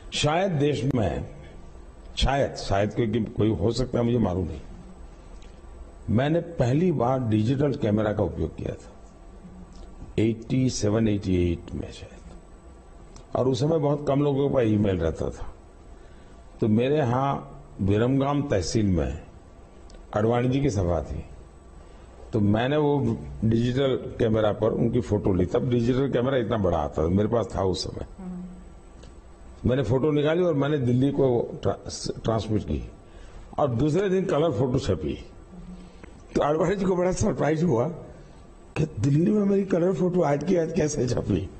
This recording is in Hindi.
शायद देश में शायद कोई हो सकता है, मुझे मालूम नहीं, मैंने पहली बार डिजिटल कैमरा का उपयोग किया था 87-88 में शायद, और उस समय बहुत कम लोगों के पास ईमेल रहता था। तो मेरे यहाँ विरमगाम तहसील में अडवाणी जी की सभा थी, तो मैंने वो डिजिटल कैमरा पर उनकी फोटो ली। तब डिजिटल कैमरा इतना बड़ा आता था, मेरे पास था उस समय। मैंने फोटो निकाली और मैंने दिल्ली को ट्रांसमिट की, और दूसरे दिन कलर फोटो छपी। तो अडवाणी जी को बड़ा सरप्राइज हुआ कि दिल्ली में मेरी कलर फोटो आज की आज कैसे छपी।